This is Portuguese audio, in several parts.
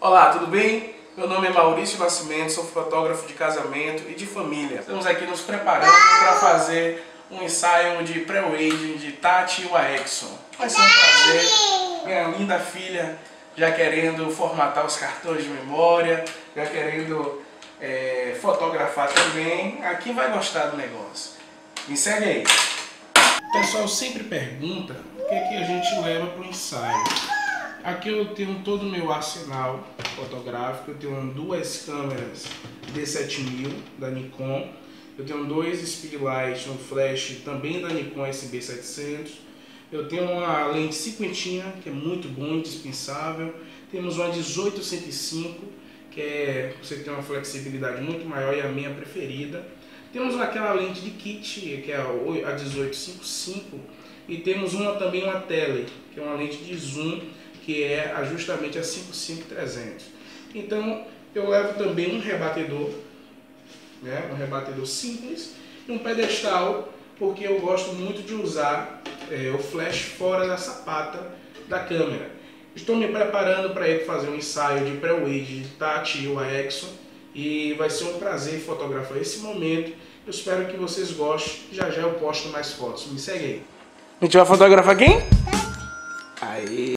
Olá, tudo bem? Meu nome é Maurício Nascimento, sou fotógrafo de casamento e de família. Estamos aqui nos preparando para fazer um ensaio de pré-wedding de Tati e o Aexon. Vai ser um prazer. Minha linda filha já querendo formatar os cartões de memória, já querendo fotografar também. Aqui vai gostar do negócio. Me segue aí. O pessoal sempre pergunta o que é que a gente leva para o ensaio. Aqui eu tenho todo o meu arsenal fotográfico. Eu tenho duas câmeras D7000 da Nikon. Eu tenho dois speedlight, um flash também da Nikon SB700. Eu tenho uma lente cinquentinha, que é muito bom, indispensável. Temos uma 18-105, que você tem uma flexibilidade muito maior e a minha preferida. Temos aquela lente de kit, que é a 18-55. E temos também uma tele, que é uma lente de zoom, que é justamente a 55-300. Então eu levo também um rebatedor, né, um rebatedor simples e um pedestal, porque eu gosto muito de usar o flash fora da sapata da câmera. Estou me preparando para ir fazer um ensaio de pré-wedding de Tati e o Aexon, e vai ser um prazer fotografar esse momento. Eu espero que vocês gostem. Já já eu posto mais fotos. Me segue aí. A gente vai fotografar quem? Aí.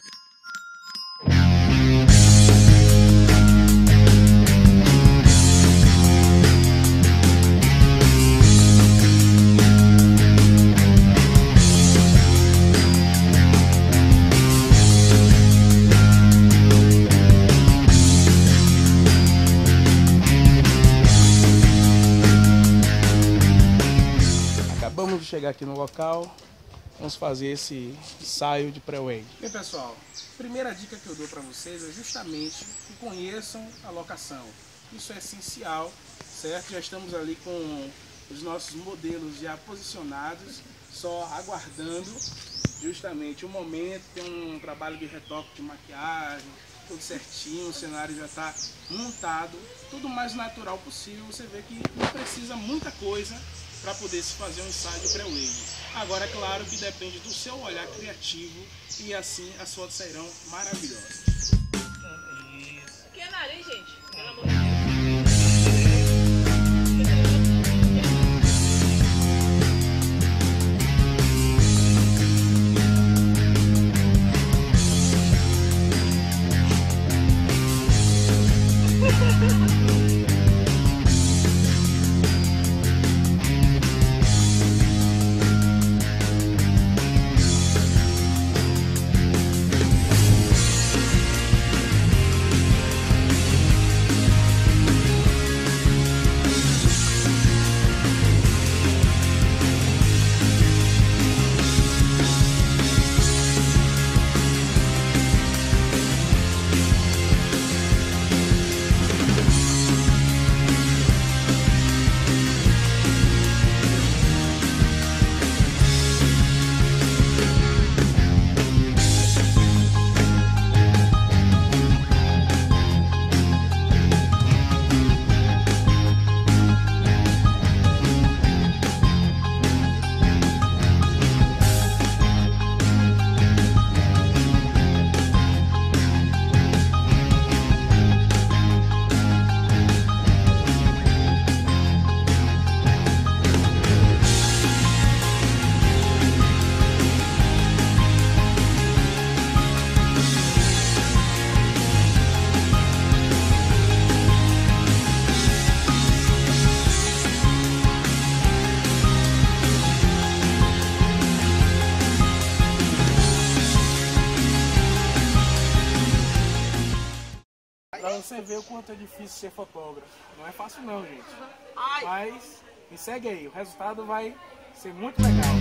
Acabamos de chegar aqui no local. Vamos fazer esse ensaio de pré-wedding. Bem, pessoal, a primeira dica que eu dou para vocês é justamente que conheçam a locação. Isso é essencial, certo? Já estamos ali com os nossos modelos já posicionados, só aguardando justamente o momento. Tem um trabalho de retoque de maquiagem, tudo certinho, o cenário já está montado, tudo mais natural possível. Você vê que não precisa muita coisa para poder se fazer um ensaio de pré-wedding. Agora, é claro que depende do seu olhar criativo, e assim as fotos sairão maravilhosas. Isso. Que é nariz, gente? Pelo amor de Deus. Pra você ver o quanto é difícil ser fotógrafo. Não é fácil não, gente. Mas me segue aí, o resultado vai ser muito legal.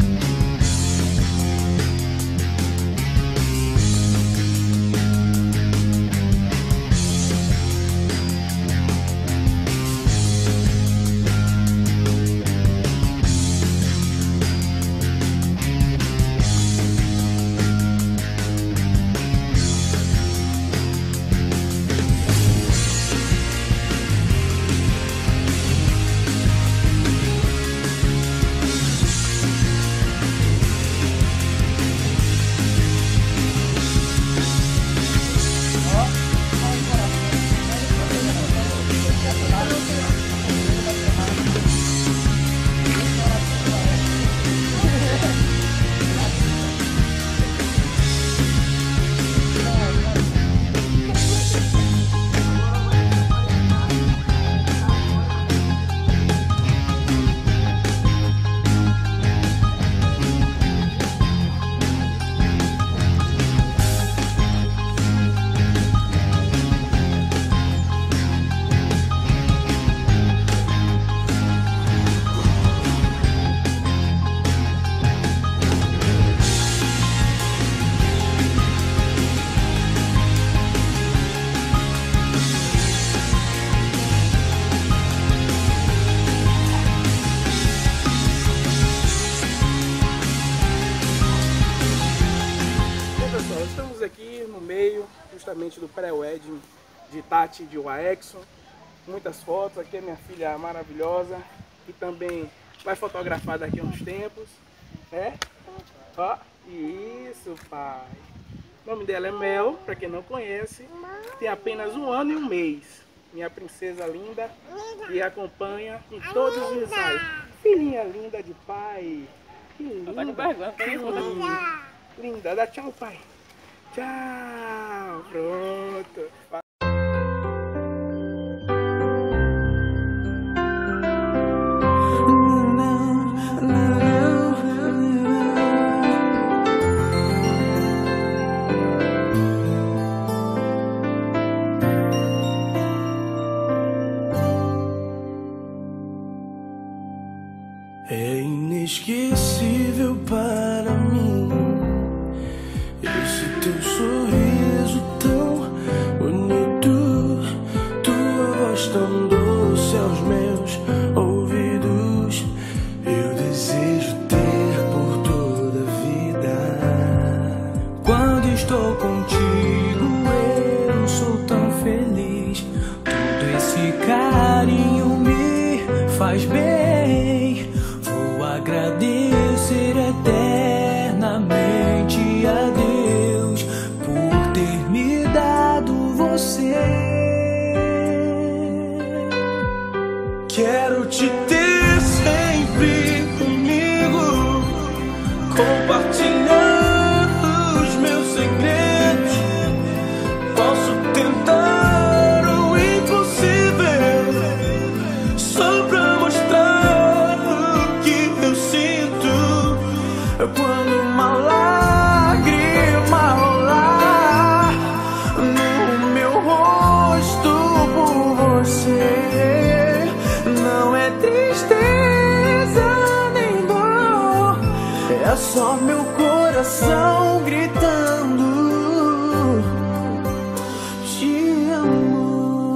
fotos do pré-wedding de Tati e de Waexon. Muitas fotos, aqui é minha filha maravilhosa, que também vai fotografar daqui a uns tempos, né? Ó, isso, pai. O nome dela é Mel, para quem não conhece, tem apenas 1 ano e 1 mês. Minha princesa linda, e acompanha em todos os ensaios. Filhinha linda de pai. Que linda. Tá com vergonha, tá linda. Linda, dá tchau, pai. Tchau. Pronto. É inesquecível para mim esse teu sorriso tão bonito, tua voz tão doce aos meus ouvidos. Eu desejo ter por toda a vida. Quando estou contigo eu sou tão feliz. Todo esse carinho me faz bem. Agradecer eternamente a Deus por ter me dado você. Quero te ter sempre comigo, compartilhar os meus segredos. Posso tentar o impossível só pra mostrar quando uma lágrima rolar no meu rosto por você. Não é tristeza nem dor, é só meu coração gritando: te amo.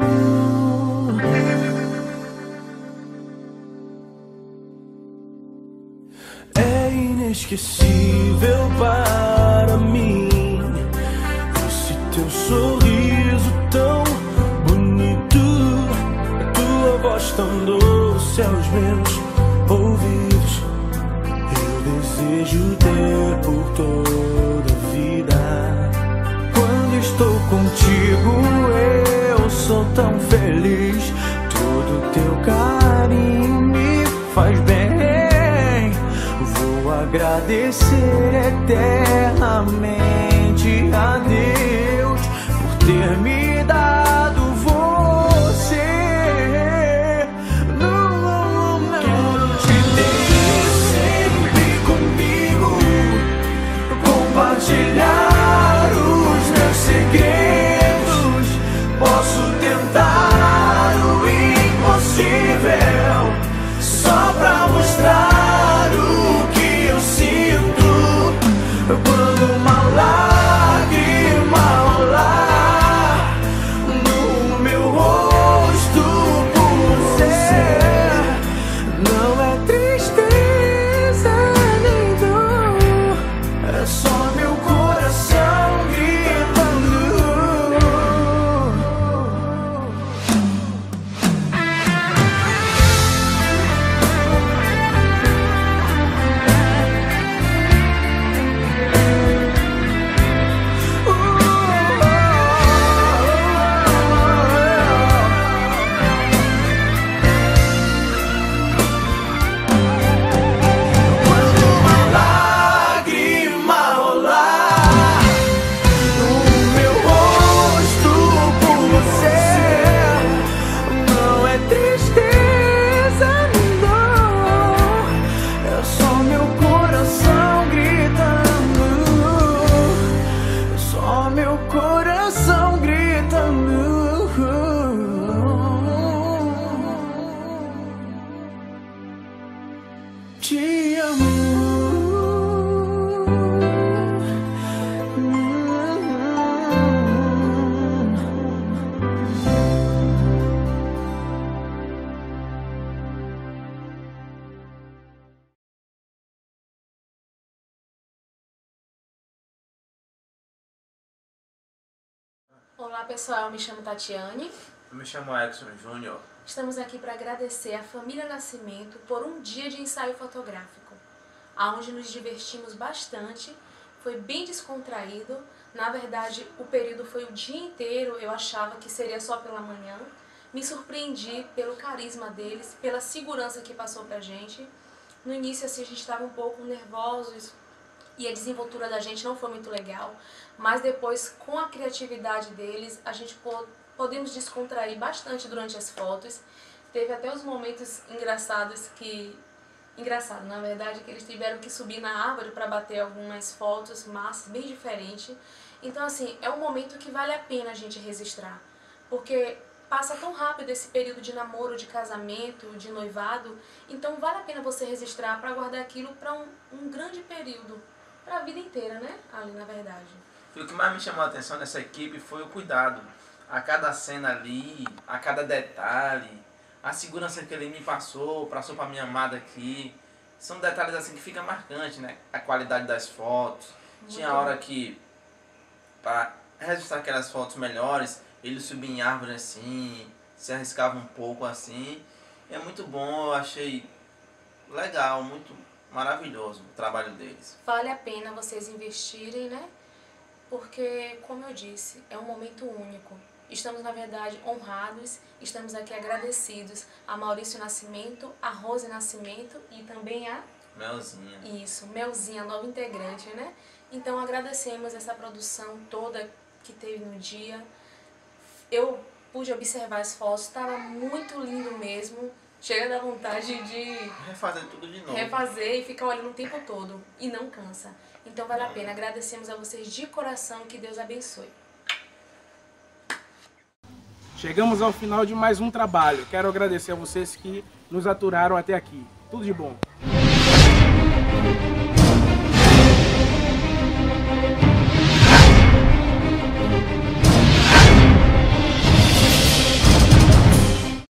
É inesquecível para mim esse teu sorriso tão bonito, tua voz tão doce aos meus ouvidos. Eu desejo ter por toda a vida. Quando estou contigo eu sou tão feliz. Todo teu carinho me faz bem. Agradecer eternamente a Deus por ter me dado você. Não, quero te ter sempre comigo, compartilhar os meus segredos. Posso tentar o impossível só pra mostrar o que eu sinto. Quando uma lágrima Olá pessoal, me chamo Tatiane. Eu me chamo Edson Júnior. Estamos aqui para agradecer a família Nascimento por um dia de ensaio fotográfico, onde nos divertimos bastante, foi bem descontraído. Na verdade, o período foi o dia inteiro, eu achava que seria só pela manhã. Me surpreendi pelo carisma deles, pela segurança que passou pra gente. No início, assim, a gente estava um pouco nervosos e a desenvoltura da gente não foi muito legal, mas depois, com a criatividade deles, a gente podemos descontrair bastante durante as fotos. Teve até os momentos engraçados Engraçado, na verdade, que eles tiveram que subir na árvore para bater algumas fotos massas, bem diferentes. Então, assim, é um momento que vale a pena a gente registrar, porque passa tão rápido esse período de namoro, de casamento, de noivado, então vale a pena você registrar para guardar aquilo para um grande período, para a vida inteira, né, Ali, na verdade. E o que mais me chamou a atenção nessa equipe foi o cuidado. A cada cena ali, a cada detalhe, a segurança que ele me passou para minha amada aqui. São detalhes assim que fica marcante, né? A qualidade das fotos. Tinha hora que, para registrar aquelas fotos melhores, ele subia em árvore assim, se arriscava um pouco assim. É muito bom, eu achei legal, muito maravilhoso o trabalho deles. Vale a pena vocês investirem, né? Porque, como eu disse, é um momento único. Estamos, na verdade, honrados, estamos aqui agradecidos a Maurício Nascimento, a Rose Nascimento e também a... Melzinha. Isso, Melzinha, nova integrante, né? Então agradecemos essa produção toda que teve no dia. Eu pude observar as fotos, estava muito lindo mesmo. Chega da vontade de refazer tudo de novo. Refazer e ficar olhando o tempo todo. E não cansa. Então vale a pena. Agradecemos a vocês de coração. Que Deus abençoe. Chegamos ao final de mais um trabalho. Quero agradecer a vocês que nos aturaram até aqui. Tudo de bom.